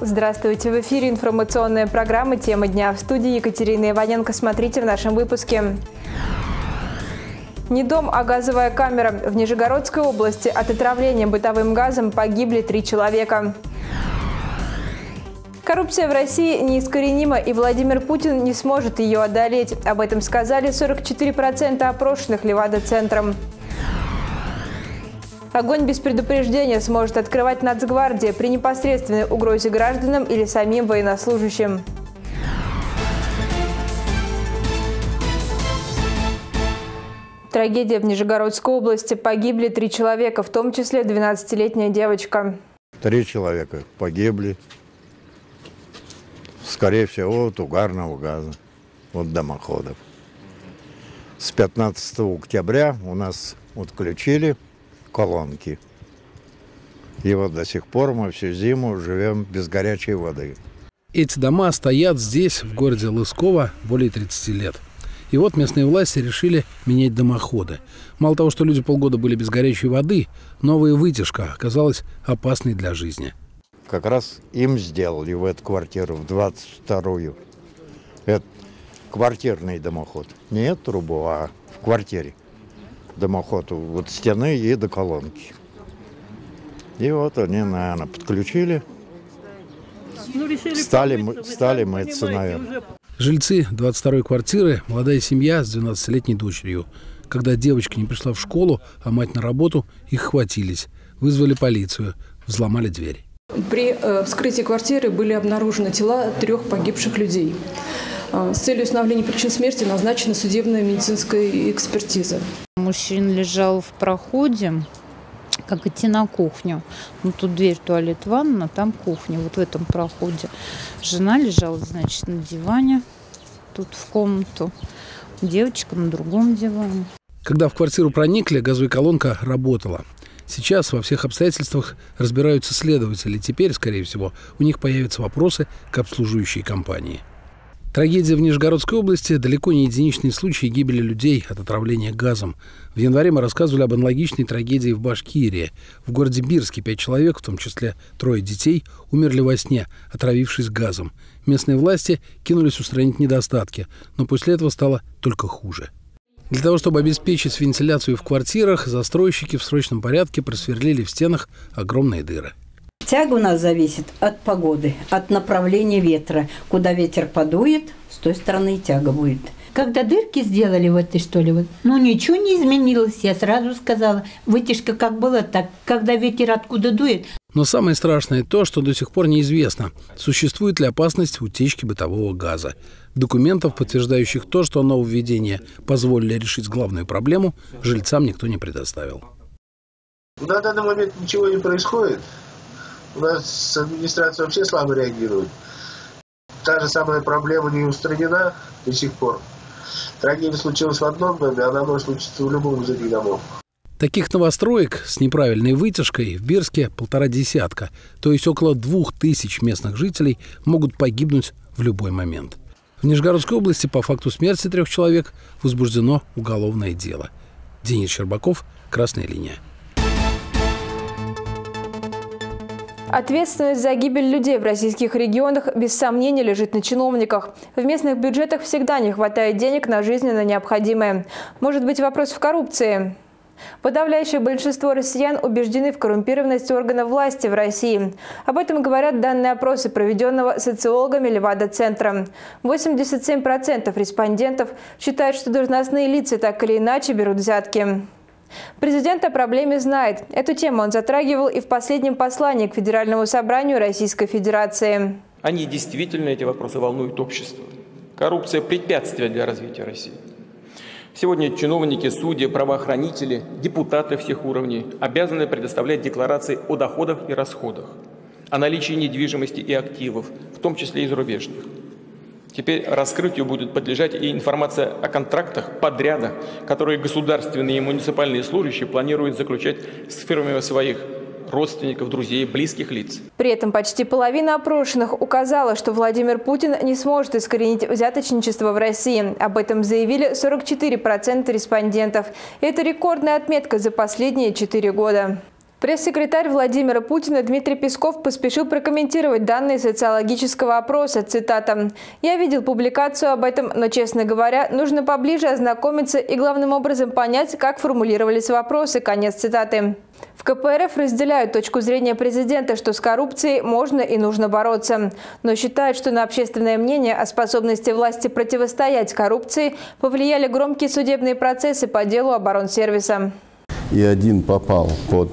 Здравствуйте! В эфире информационная программа «Тема дня». В студии Екатерина Иваненко. Смотрите в нашем выпуске. Не дом, а газовая камера. В Нижегородской области от отравления бытовым газом погибли 3 человека. Коррупция в России неискоренима, и Владимир Путин не сможет ее одолеть. Об этом сказали 44% опрошенных Левада-центром. Огонь без предупреждения сможет открывать Нацгвардия при непосредственной угрозе гражданам или самим военнослужащим. Трагедия в Нижегородской области. Погибли 3 человека, в том числе 12-летняя девочка. 3 человека погибли. Скорее всего, от угарного газа, от дымоходов. С 15 октября у нас отключили колонки. И вот до сих пор мы всю зиму живем без горячей воды. Эти дома стоят здесь, в городе Лысково, более 30 лет. И вот местные власти решили менять дымоходы. Мало того, что люди полгода были без горячей воды, новая вытяжка оказалась опасной для жизни. Как раз им сделали в эту квартиру, в 22-ю. Это квартирный дымоход. Не трубу, а в квартире. Дымоход от стены и до колонки. И вот они, наверное, подключили. Стали мыться, наверное. Жильцы 22-й квартиры – молодая семья с 12-летней дочерью. Когда девочка не пришла в школу, а мать на работу, их хватились. Вызвали полицию, взломали дверь. При вскрытии квартиры были обнаружены тела 3 погибших людей. С целью установления причин смерти назначена судебная медицинская экспертиза. Мужчина лежал в проходе, как идти на кухню. Ну, тут дверь, туалет, ванна, там кухня, вот в этом проходе. Жена лежала, значит, на диване, тут в комнату, девочка на другом диване. Когда в квартиру проникли, газовая колонка работала. Сейчас во всех обстоятельствах разбираются следователи. Теперь, скорее всего, у них появятся вопросы к обслуживающей компании. Трагедия в Нижегородской области – далеко не единичный случай гибели людей от отравления газом. В январе мы рассказывали об аналогичной трагедии в Башкирии. В городе Бирске 5 человек, в том числе 3 детей, умерли во сне, отравившись газом. Местные власти кинулись устранить недостатки, но после этого стало только хуже. Для того, чтобы обеспечить вентиляцию в квартирах, застройщики в срочном порядке просверлили в стенах огромные дыры. Тяга у нас зависит от погоды, от направления ветра. Куда ветер подует, с той стороны и тяга будет. Когда дырки сделали в этой, что ли, ничего не изменилось. Я сразу сказала, вытяжка как была, так, когда ветер откуда дует. Но самое страшное то, что до сих пор неизвестно, существует ли опасность утечки бытового газа. Документов, подтверждающих то, что нововведения позволили решить главную проблему, жильцам никто не предоставил. На данный момент ничего не происходит. У нас администрация вообще слабо реагирует. Та же самая проблема не устранена до сих пор. Трагедия случилась в одном доме, она может случиться в любом из этих домов. Таких новостроек с неправильной вытяжкой в Бирске 1,5 десятка, то есть около 2000 местных жителей могут погибнуть в любой момент. В Нижегородской области по факту смерти 3 человек возбуждено уголовное дело. Денис Щербаков, «Красная линия». Ответственность за гибель людей в российских регионах без сомнения лежит на чиновниках. В местных бюджетах всегда не хватает денег на жизненно необходимое. Может быть, вопрос в коррупции? Подавляющее большинство россиян убеждены в коррумпированности органов власти в России. Об этом говорят данные опроса, проведенного социологами Левада-центра. 87% респондентов считают, что должностные лица так или иначе берут взятки. Президент о проблеме знает. Эту тему он затрагивал и в последнем послании к Федеральному собранию Российской Федерации. Они действительно, эти вопросы волнуют общество. Коррупция – препятствие для развития России. Сегодня чиновники, судьи, правоохранители, депутаты всех уровней обязаны предоставлять декларации о доходах и расходах, о наличии недвижимости и активов, в том числе и зарубежных. Теперь раскрытию будет подлежать и информация о контрактах, подрядах, которые государственные и муниципальные служащие планируют заключать с фирмами своих родственников, друзей, близких лиц. При этом почти половина опрошенных указала, что Владимир Путин не сможет искоренить взяточничество в России. Об этом заявили 44% респондентов. Это рекордная отметка за последние 4 года. Пресс-секретарь Владимира Путина Дмитрий Песков поспешил прокомментировать данные социологического опроса. Цитата. «Я видел публикацию об этом, но, честно говоря, нужно поближе ознакомиться и главным образом понять, как формулировались вопросы». Конец цитаты. В КПРФ разделяют точку зрения президента, что с коррупцией можно и нужно бороться. Но считают, что на общественное мнение о способности власти противостоять коррупции повлияли громкие судебные процессы по делу оборонсервиса. И один попал под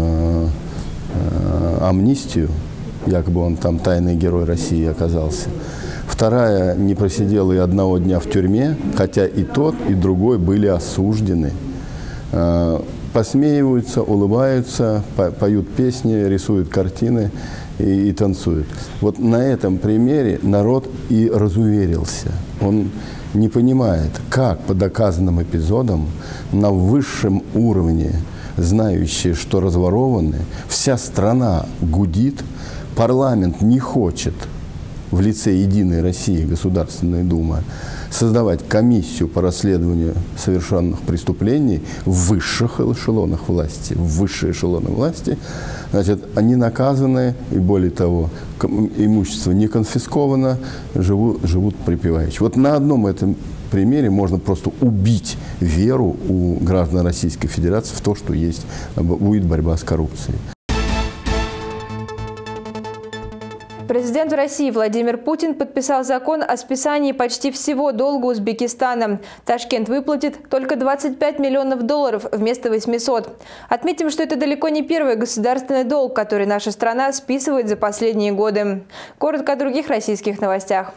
амнистию, якобы он там тайный герой России оказался. Вторая не просидела и одного дня в тюрьме, хотя и тот, и другой были осуждены. Посмеиваются, улыбаются, поют песни, рисуют картины и танцуют. Вот на этом примере народ и разуверился. Он не понимает, как по доказанным эпизодам на высшем уровне, знающие, что разворованы, вся страна гудит, парламент не хочет в лице «Единой России», Государственная Дума, создавать комиссию по расследованию совершенных преступлений в высших эшелонах власти. В высшие эшелоны власти, значит, они наказаны, и более того, имущество не конфисковано, живут припеваючи. Вот на одном этом примере можно просто убить веру у граждан Российской Федерации в то, что будет борьба с коррупцией. Президент России Владимир Путин подписал закон о списании почти всего долга Узбекистана. Ташкент выплатит только $25 миллионов вместо 800. Отметим, что это далеко не первый государственный долг, который наша страна списывает за последние годы. Коротко о других российских новостях.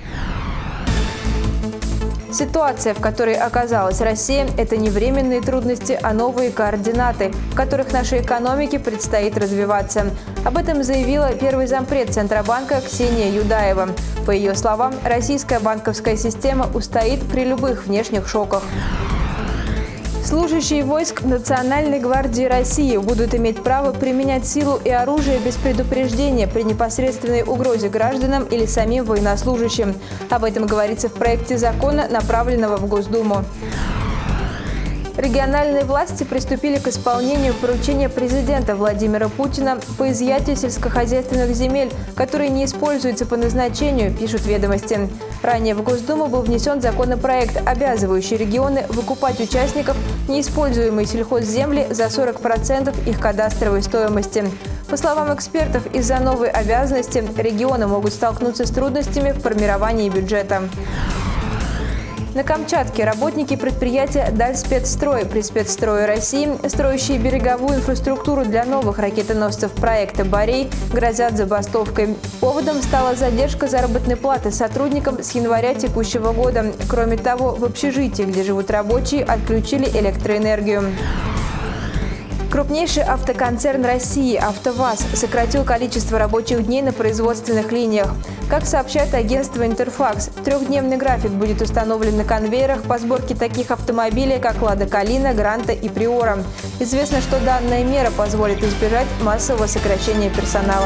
Ситуация, в которой оказалась Россия, это не временные трудности, а новые координаты, в которых нашей экономике предстоит развиваться. Об этом заявила первый зампред Центробанка Ксения Юдаева. По ее словам, российская банковская система устоит при любых внешних шоках. Служащие войск Национальной гвардии России будут иметь право применять силу и оружие без предупреждения при непосредственной угрозе гражданам или самим военнослужащим. Об этом говорится в проекте закона, направленного в Госдуму. Региональные власти приступили к исполнению поручения президента Владимира Путина по изъятию сельскохозяйственных земель, которые не используются по назначению, пишут «Ведомости». Ранее в Госдуму был внесен законопроект, обязывающий регионы выкупать участников неиспользуемые сельхозземли за 40% их кадастровой стоимости. По словам экспертов, из-за новой обязанности регионы могут столкнуться с трудностями в формировании бюджета. На Камчатке работники предприятия «Дальспецстрой» при Спецстрое России, строящие береговую инфраструктуру для новых ракетоносцев проекта «Борей», грозят забастовкой. Поводом стала задержка заработной платы сотрудникам с января текущего года. Кроме того, в общежитии, где живут рабочие, отключили электроэнергию. Крупнейший автоконцерн России «АвтоВАЗ» сократил количество рабочих дней на производственных линиях. Как сообщает агентство «Интерфакс», трехдневный график будет установлен на конвейерах по сборке таких автомобилей, как «Лада Калина», «Гранта» и «Приора». Известно, что данная мера позволит избежать массового сокращения персонала.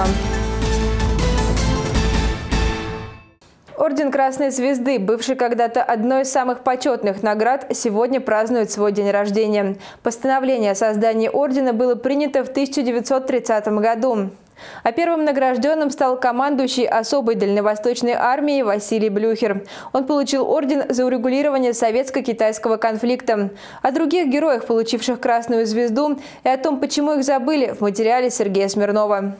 Орден Красной Звезды, бывший когда-то одной из самых почетных наград, сегодня празднует свой день рождения. Постановление о создании ордена было принято в 1930 году. А первым награжденным стал командующий особой дальневосточной армией Василий Блюхер. Он получил орден за урегулирование советско-китайского конфликта. О других героях, получивших Красную Звезду, и о том, почему их забыли, в материале Сергея Смирнова.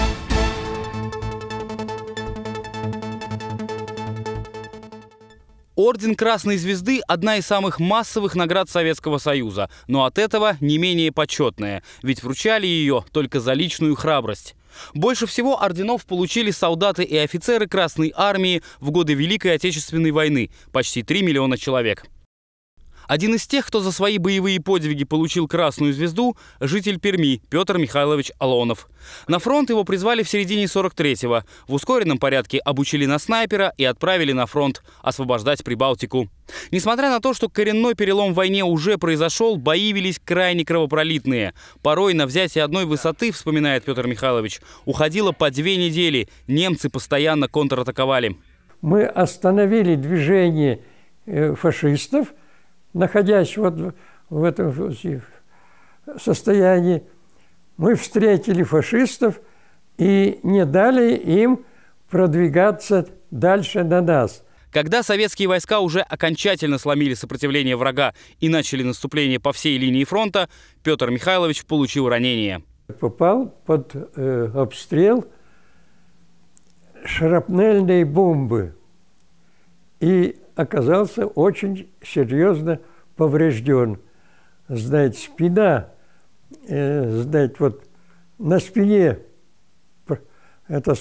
Орден Красной Звезды – одна из самых массовых наград Советского Союза, но от этого не менее почетная, ведь вручали ее только за личную храбрость. Больше всего орденов получили солдаты и офицеры Красной Армии в годы Великой Отечественной войны – почти 3 миллиона человек. Один из тех, кто за свои боевые подвиги получил Красную Звезду – житель Перми Петр Михайлович Алонов. На фронт его призвали в середине 43-го. В ускоренном порядке обучили на снайпера и отправили на фронт освобождать Прибалтику. Несмотря на то, что коренной перелом в войне уже произошел, бои велись крайне кровопролитные. Порой на взятие одной высоты, вспоминает Петр Михайлович, уходило по 2 недели. Немцы постоянно контратаковали. Мы остановили движение фашистов, находясь вот в этом состоянии, мы встретили фашистов и не дали им продвигаться дальше на нас. Когда советские войска уже окончательно сломили сопротивление врага и начали наступление по всей линии фронта, Петр Михайлович получил ранение. Попал под обстрел шрапнельной бомбы и оказался очень серьезно поврежден. Знаете, спина, знаете, вот на спине это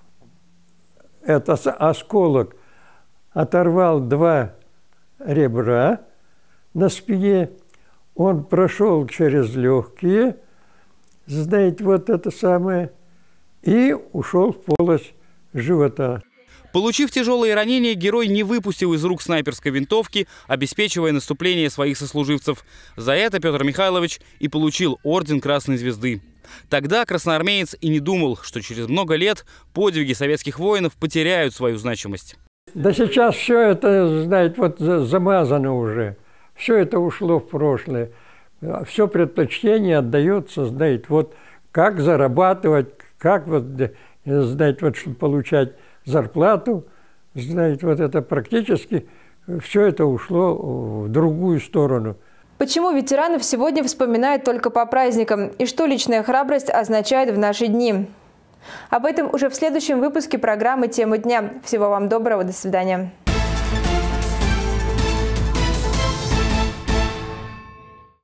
осколок оторвал 2 ребра на спине, он прошел через легкие, знаете, вот это самое, и ушел в полость живота. Получив тяжелые ранения, герой не выпустил из рук снайперской винтовки, обеспечивая наступление своих сослуживцев. За это Петр Михайлович и получил орден Красной Звезды. Тогда красноармеец и не думал, что через много лет подвиги советских воинов потеряют свою значимость. Да сейчас все это, знаете, вот замазано уже. Все это ушло в прошлое. Все предпочтение отдается, знаете, вот как зарабатывать, как вот, знаете, вот, чтобы получать зарплату, знаете, вот это практически все это ушло в другую сторону. Почему ветеранов сегодня вспоминают только по праздникам? И что личная храбрость означает в наши дни? Об этом уже в следующем выпуске программы «Тема дня». Всего вам доброго, до свидания.